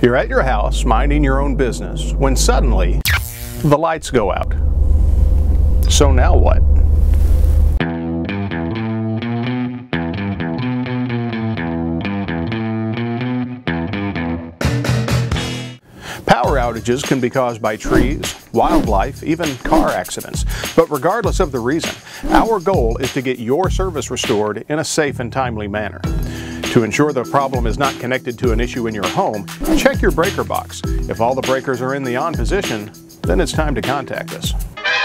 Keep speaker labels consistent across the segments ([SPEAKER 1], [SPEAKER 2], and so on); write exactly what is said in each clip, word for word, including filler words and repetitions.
[SPEAKER 1] You're at your house minding your own business when suddenly the lights go out. So now what? Power outages can be caused by trees, wildlife, even car accidents. But regardless of the reason, our goal is to get your service restored in a safe and timely manner. To ensure the problem is not connected to an issue in your home, check your breaker box. If all the breakers are in the on position, then it's time to contact us.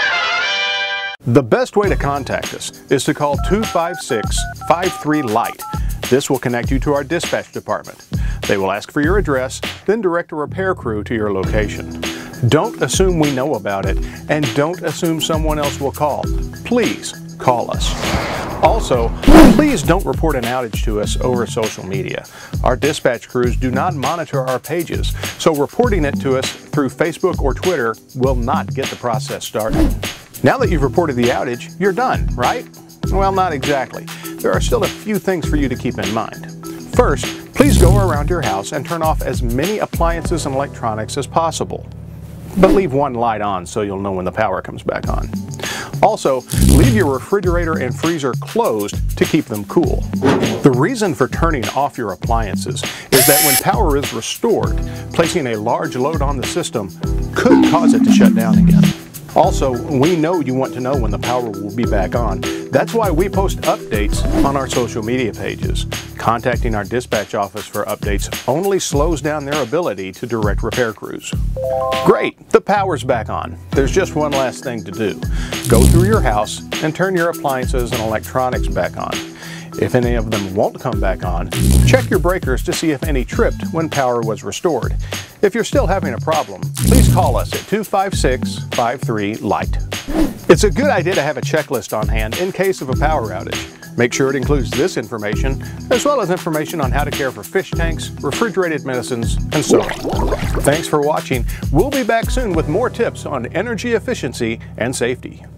[SPEAKER 1] The best way to contact us is to call two five six, five three, light. This will connect you to our dispatch department. They will ask for your address, then direct a repair crew to your location. Don't assume we know about it, and don't assume someone else will call. Please call us. Also, please don't report an outage to us over social media. Our dispatch crews do not monitor our pages, so reporting it to us through Facebook or Twitter will not get the process started. Now that you've reported the outage, you're done, right? Well, not exactly. There are still a few things for you to keep in mind. First, please go around your house and turn off as many appliances and electronics as possible. But leave one light on so you'll know when the power comes back on. Also, leave your refrigerator and freezer closed to keep them cool. The reason for turning off your appliances is that when power is restored, placing a large load on the system could cause it to shut down again. Also, we know you want to know when the power will be back on. That's why we post updates on our social media pages. Contacting our dispatch office for updates only slows down their ability to direct repair crews. Great, the power's back on. There's just one last thing to do. Go through your house and turn your appliances and electronics back on. If any of them won't come back on, check your breakers to see if any tripped when power was restored. If you're still having a problem, please call us at two five six, five three, light. It's a good idea to have a checklist on hand in case of a power outage. Make sure it includes this information, as well as information on how to care for fish tanks, refrigerated medicines, and so on. Thanks for watching. We'll be back soon with more tips on energy efficiency and safety.